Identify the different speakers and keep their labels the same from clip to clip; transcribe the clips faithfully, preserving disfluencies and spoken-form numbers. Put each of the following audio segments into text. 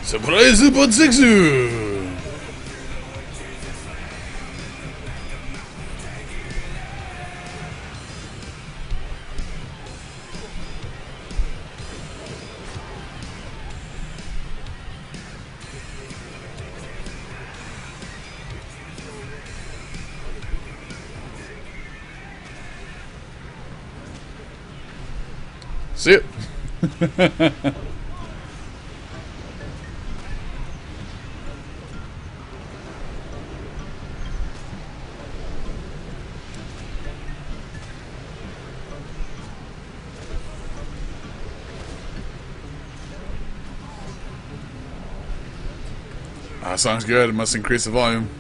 Speaker 1: Surprise pod sexu! See it. Ah, sounds good. Must increase the volume.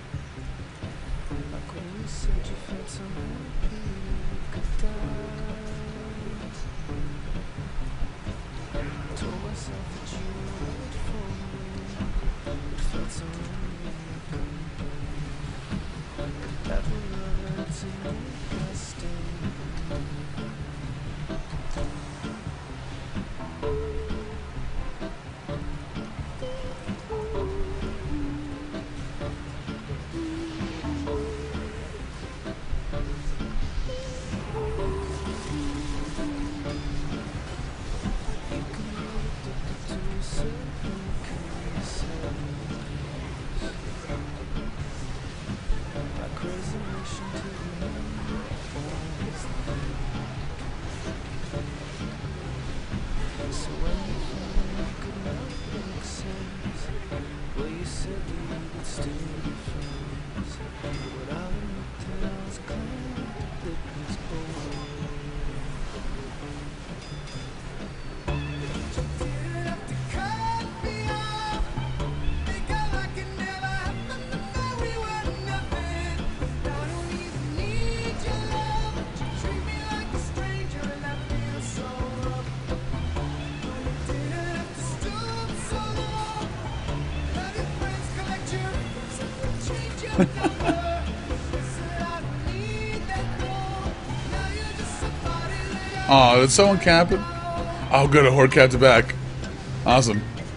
Speaker 1: Oh, did someone cap it? Oh, good, a horde capped it back. Awesome.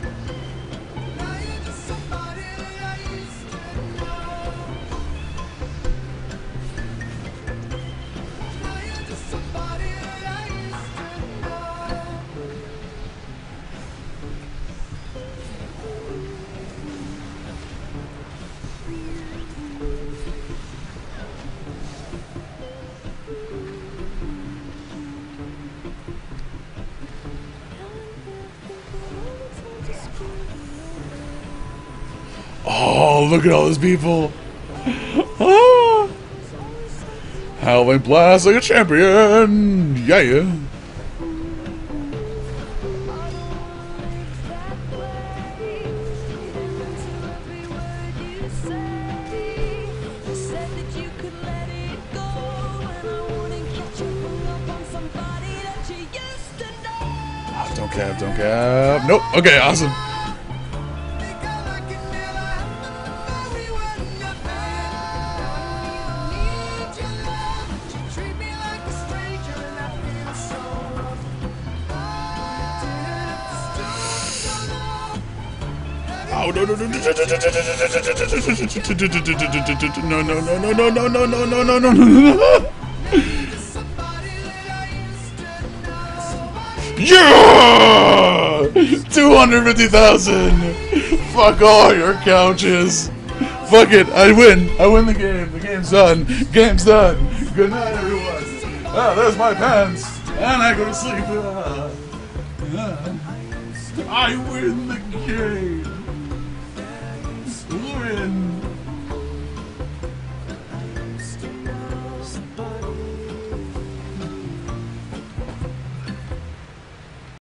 Speaker 1: Oh, look at all these people. Ah. Howling blast like a champion. Yeah, yeah. Oh, don't cap, don't cap. Nope. Okay, awesome. Oh, no, no, no, no, no, no, no, no, no, no, no, no, no, no, no. Yeah! two hundred fifty thousand! Fuck all your couches! Fuck it, I win! I win the game! The game's done! Game's done! Good night, everyone! Ah, there's my pants! And I go to sleep! Ah, ah. I win the game!